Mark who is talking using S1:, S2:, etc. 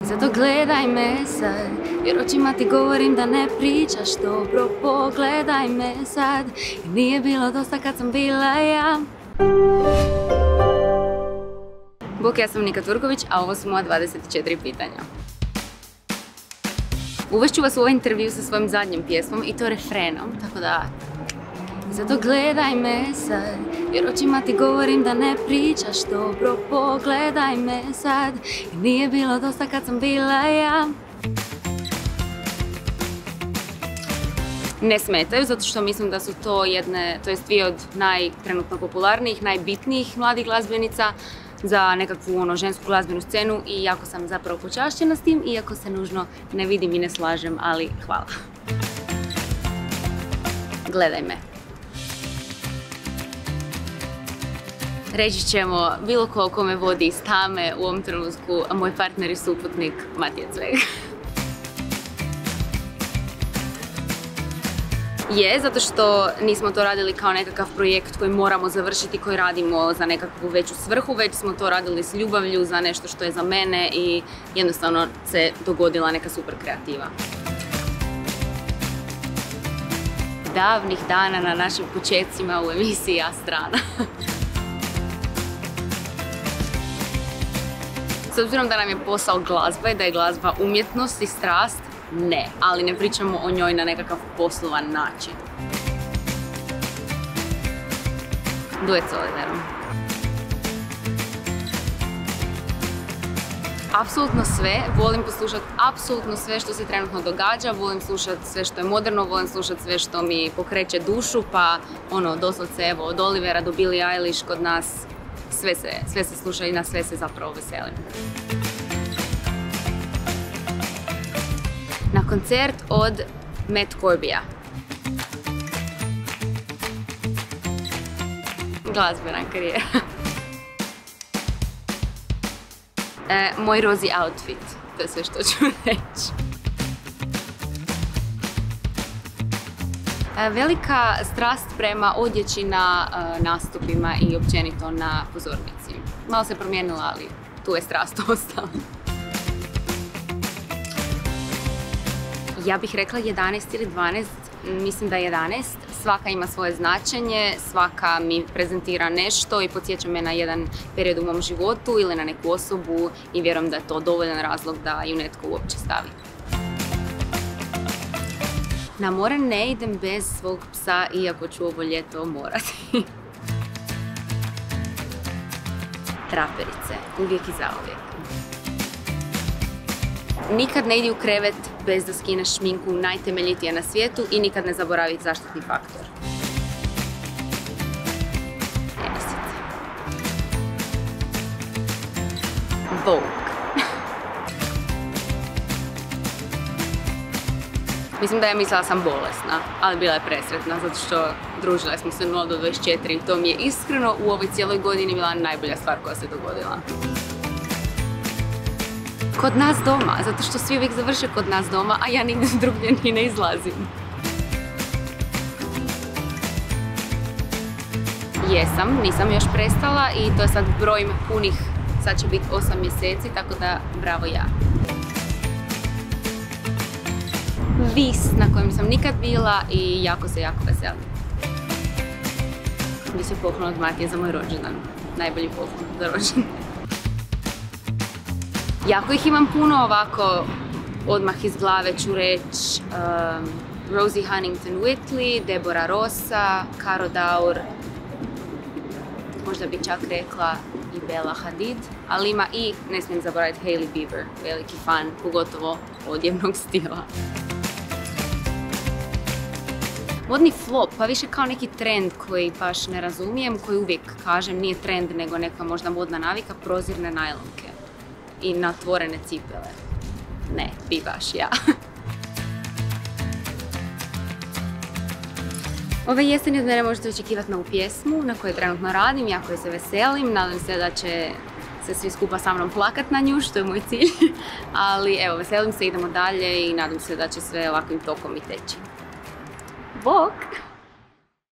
S1: Zato gledaj me sad, jer očima ti govorim da ne pričaš dobro. Pogledaj me sad, jer nije bilo dosta kad sam bila ja. Bok, ja sam Nika Turković, a ovo su moja 24 pitanja. Uvešću vas u ovaj intervju sa svojim zadnjim pjesmom i to refrenom, tako da... Zato gledaj me sad, jer očima ti govorim da ne pričaš dobro. Pogledaj me sad, jer nije bilo dosta kad sam bila ja. Ne smetaju, zato što mislim da su to dvije od trenutno popularnijih, najbitnijih mladih glazbenica za nekakvu žensku glazbenu scenu i jako sam zapravo počašćena s tim, iako se nužno ne vidim i ne slažem, ali hvala. Gledaj me. Reći ćemo bilo ko me vodi iz tame u ovom trenutku, a moj partner i suputnik Matija Cveg. Je, zato što nismo to radili kao nekakav projekt koji moramo završiti, koji radimo za nekakvu veću svrhu, već smo to radili s ljubavlju za nešto što je za mene i jednostavno se dogodila neka super kreativa. Davnih dana na našim početcima u emisiji A-strana. S obzirom da nam je posao glazba i da je glazba umjetnost i strast, ne, ali ne pričamo o njoj na nekakav poslovan način. Duet s Oliverom. Apsolutno sve, volim poslušati apsolutno sve što se trenutno događa, volim slušati sve što je moderno, volim slušati sve što mi pokreće dušu, pa doslovce evo od Olivera do Billie Eilish kod nas sve se sluša i na sve se zapravo veselim. Na koncert od Matt Corbija. Glazbena karijera. Moj rozi outfit, to je sve što ću reći. Velika strast prema odjeći na nastupima i općenito na pozornici. Malo se promijenila, ali tu je strast ostala. Ja bih rekla 11 ili 12, mislim da 11. Svaka ima svoje značenje, svaka mi prezentira nešto i podsjeća me na jedan period u mom životu ili na neku osobu i vjerujem da je to dovoljan razlog da ju netko uopće stavi. Na more ne idem bez svog psa, iako ću ovo ljeto morati. Traperice, uvijek i zauvijek. Nikad ne idi u krevet bez da skineš šminku najtemeljitije na svijetu i nikad ne zaboravi zaštitni faktor. Vogue. Mislim da je mislila sam bolesna, ali bila je presretna zato što družile smo se 0 do 24 i to mi je iskreno u ovoj cijeloj godini bila najbolja stvar koja se dogodila. Kod nas doma, zato što svi uvijek završe kod nas doma, a ja nigdje drugdje ni ne izlazim. Jesam, nisam još prestala i to je sad broj punih, sad će biti 8 mjeseci, tako da bravo ja. Vis na kojem sam nikad bila i jako veselim. Bi se poklon od Matije za moj rođendan. Najbolji poklon za rođendan. Jako ih imam puno ovako, odmah iz glave ću reći Rosie Huntington-Whiteley, Deborah Rosa, Caro Daur, možda bi čak rekla i Bella Hadid, ali ima i, ne smijem zaboraviti, Hailey Bieber, veliki fan, pogotovo odjevnog stila. Modni flop, pa više kao neki trend koji baš ne razumijem, koji uvijek kažem nije trend nego neka možda modna navika, prozirne najlonke i natvorene cipele. Ne, bi baš ja. Ove jeseni od mene možete očekivati novu pjesmu na kojoj trenutno radim, jako je se veselim, nadam se da će se svi skupa sa mnom plakat na nju, što je moj cilj. Ali evo, veselim se, idemo dalje i nadam se da će sve ovakvim tokom i teći. Bok!